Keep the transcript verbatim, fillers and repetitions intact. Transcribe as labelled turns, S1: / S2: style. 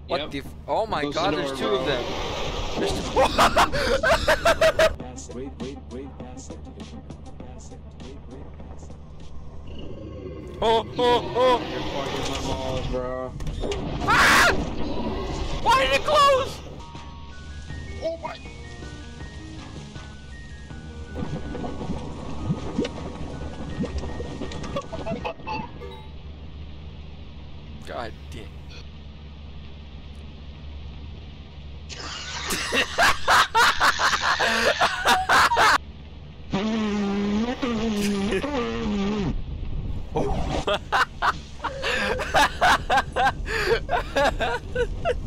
S1: What
S2: Yep.
S1: the? F oh my
S2: Close
S1: God!
S2: the door,
S1: There's two
S2: bro.
S1: of them. There's two.
S3: Wait, wait, wait, pass it. Pass it. Wait, wait, pass it.
S1: Oh, oh, oh!
S2: You're fucking my balls, bro.
S1: Ah! Why did it close?
S2: Oh my.
S1: God damn. Oh.